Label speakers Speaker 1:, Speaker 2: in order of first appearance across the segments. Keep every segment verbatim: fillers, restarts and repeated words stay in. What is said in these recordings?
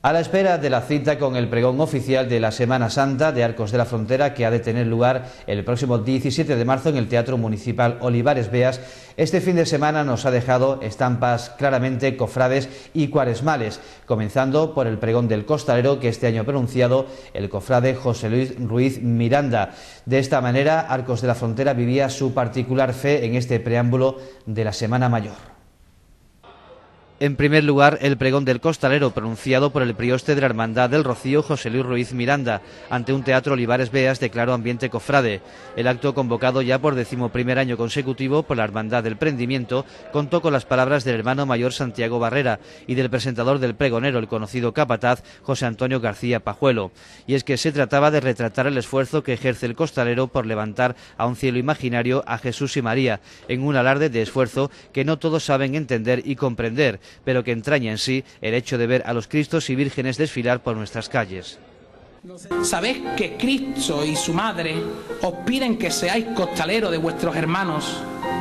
Speaker 1: A la espera de la cita con el pregón oficial de la Semana Santa de Arcos de la Frontera, que ha de tener lugar el próximo diecisiete de marzo en el Teatro Municipal Olivares Beas, este fin de semana nos ha dejado estampas claramente cofrades y cuaresmales, comenzando por el pregón del costalero que este año ha pronunciado el cofrade José Luis Ruiz Miranda. De esta manera, Arcos de la Frontera vivía su particular fe en este preámbulo de la Semana Mayor. En primer lugar, el pregón del costalero pronunciado por el prioste de la Hermandad del Rocío, José Luis Ruiz Miranda, ante un teatro Olivares Beas de claro ambiente cofrade. El acto, convocado ya por decimoprimer año consecutivo por la Hermandad del Prendimiento, contó con las palabras del hermano mayor Santiago Barrera y del presentador del pregonero, el conocido capataz José Antonio García Pajuelo. Y es que se trataba de retratar el esfuerzo que ejerce el costalero por levantar a un cielo imaginario a Jesús y María, en un alarde de esfuerzo que no todos saben entender y comprender, pero que entraña en sí el hecho de ver a los Cristos y Vírgenes desfilar por nuestras calles.
Speaker 2: Sabéis que Cristo y su Madre os piden que seáis costaleros de vuestros hermanos.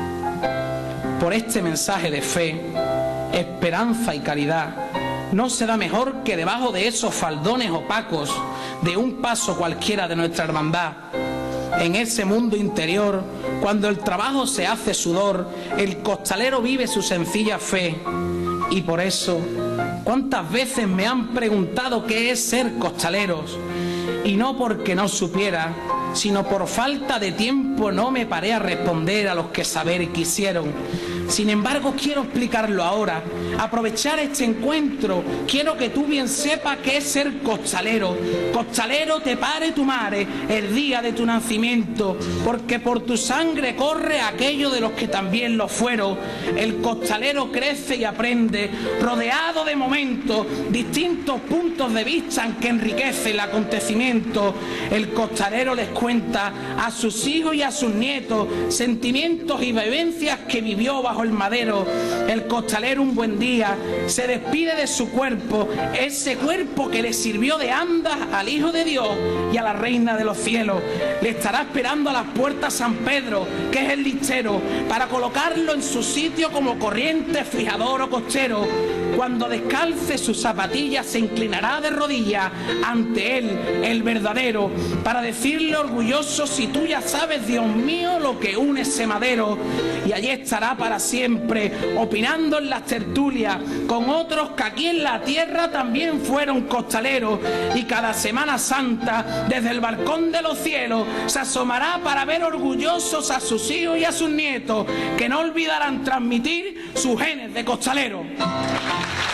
Speaker 2: Por este mensaje de fe, esperanza y caridad, no se da mejor que debajo de esos faldones opacos de un paso cualquiera de nuestra hermandad. En ese mundo interior, cuando el trabajo se hace sudor, el costalero vive su sencilla fe. Y por eso, ¿cuántas veces me han preguntado qué es ser costaleros? Y no porque no supiera, sino por falta de tiempo no me paré a responder a los que saber quisieron. Sin embargo, quiero explicarlo ahora, aprovechar este encuentro. Quiero que tú bien sepas qué es ser costalero. Costalero te pare tu madre el día de tu nacimiento, porque por tu sangre corre aquello de los que también lo fueron. El costalero crece y aprende, rodeado de momentos, distintos puntos de vista que enriquecen el acontecimiento. El costalero les cuenta a sus hijos y a sus nietos sentimientos y vivencias que vivió bajo el madero. El costalero un buen día se despide de su cuerpo, ese cuerpo que le sirvió de andas al Hijo de Dios y a la Reina de los Cielos. Le estará esperando a las puertas San Pedro, que es el listero, para colocarlo en su sitio como corriente, fijador o costero. Cuando descalce sus zapatillas se inclinará de rodillas ante él, el verdadero, para decirle orgulloso: si tú ya sabes, Dios mío, lo que une ese madero. Y allí estará para siempre, opinando en las tertulias con otros que aquí en la tierra también fueron costaleros. Y cada Semana Santa, desde el balcón de los cielos, se asomará para ver orgullosos a sus hijos y a sus nietos, que no olvidarán transmitir sus genes de costalero.